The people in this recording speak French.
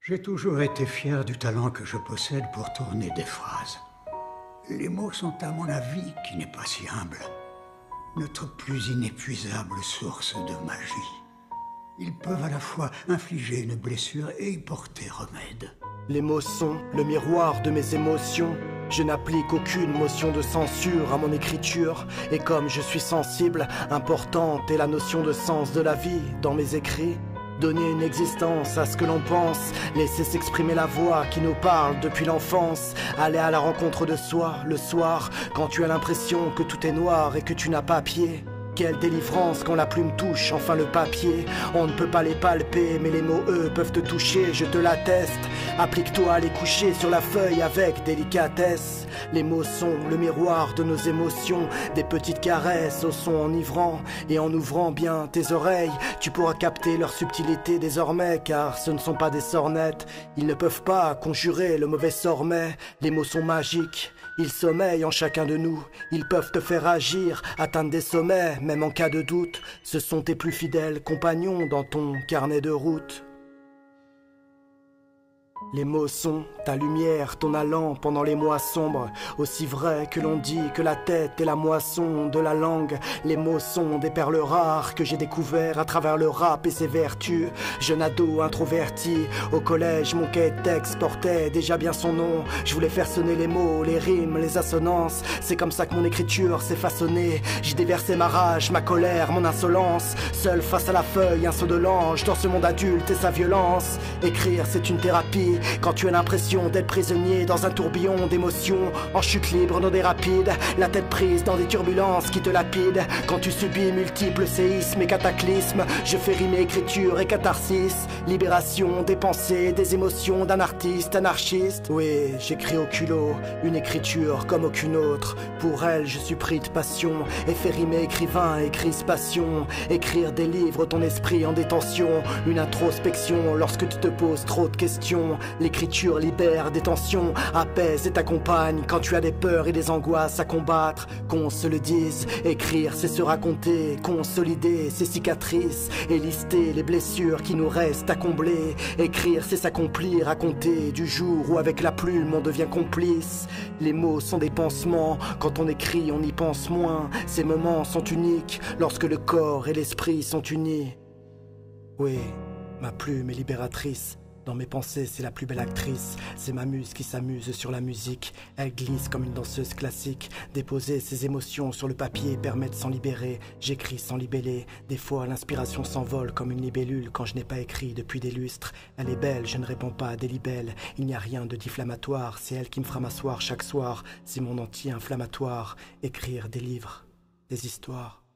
J'ai toujours été fier du talent que je possède pour tourner des phrases. Les mots sont, à mon avis, qui n'est pas si humble, notre plus inépuisable source de magie. Ils peuvent à la fois infliger une blessure et y porter remède. Les mots sont le miroir de mes émotions. Je n'applique aucune motion de censure à mon écriture. Et comme je suis sensible, importante est la notion de sens de la vie dans mes écrits. Donner une existence à ce que l'on pense, laisser s'exprimer la voix qui nous parle depuis l'enfance, aller à la rencontre de soi le soir, quand tu as l'impression que tout est noir et que tu n'as pas pied. Quelle délivrance quand la plume touche enfin le papier. On ne peut pas les palper, mais les mots eux peuvent te toucher, je te l'atteste. Applique-toi à les coucher sur la feuille avec délicatesse. Les mots sont le miroir de nos émotions, des petites caresses au son enivrant. Et en ouvrant bien tes oreilles, tu pourras capter leur subtilité désormais, car ce ne sont pas des sornettes. Ils ne peuvent pas conjurer le mauvais sort, mais les mots sont magiques. Ils sommeillent en chacun de nous, ils peuvent te faire agir, atteindre des sommets, même en cas de doute. Ce sont tes plus fidèles compagnons dans ton carnet de route. Les mots sont ta lumière, ton allant pendant les mois sombres. Aussi vrai que l'on dit que la tête est la moisson de la langue. Les mots sont des perles rares que j'ai découvert à travers le rap et ses vertus. Jeune ado introverti, au collège mon cahier de texte portait déjà bien son nom. Je voulais faire sonner les mots, les rimes, les assonances. C'est comme ça que mon écriture s'est façonnée. J'y déversais ma rage, ma colère, mon insolence. Seul face à la feuille, un saut de l'ange dans ce monde adulte et sa violence. Écrire c'est une thérapie. Quand tu as l'impression d'être prisonnier dans un tourbillon d'émotions, en chute libre dans des rapides, la tête prise dans des turbulences qui te lapident. Quand tu subis multiples séismes et cataclysmes, je fais rimer écriture et catharsis. Libération des pensées, des émotions d'un artiste anarchiste. Oui, j'écris au culot, une écriture comme aucune autre. Pour elle, je suis pris de passion et fais rimer écrivain et crispation. Écrire des livres, ton esprit en détention, une introspection lorsque tu te poses trop de questions. L'écriture libère des tensions, apaise et t'accompagne quand tu as des peurs et des angoisses à combattre. Qu'on se le dise, écrire c'est se raconter, consolider ses cicatrices et lister les blessures qui nous restent à combler. Écrire c'est s'accomplir, à compter du jour où avec la plume on devient complice. Les mots sont des pansements, quand on écrit on y pense moins. Ces moments sont uniques lorsque le corps et l'esprit sont unis. Oui, ma plume est libératrice. Dans mes pensées, c'est la plus belle actrice. C'est ma muse qui s'amuse sur la musique. Elle glisse comme une danseuse classique. Déposer ses émotions sur le papier permet de s'en libérer. J'écris sans libeller. Des fois, l'inspiration s'envole comme une libellule quand je n'ai pas écrit depuis des lustres. Elle est belle, je ne réponds pas à des libelles. Il n'y a rien de diffamatoire. C'est elle qui me fera m'asseoir chaque soir. C'est mon anti-inflammatoire. Écrire des livres, des histoires.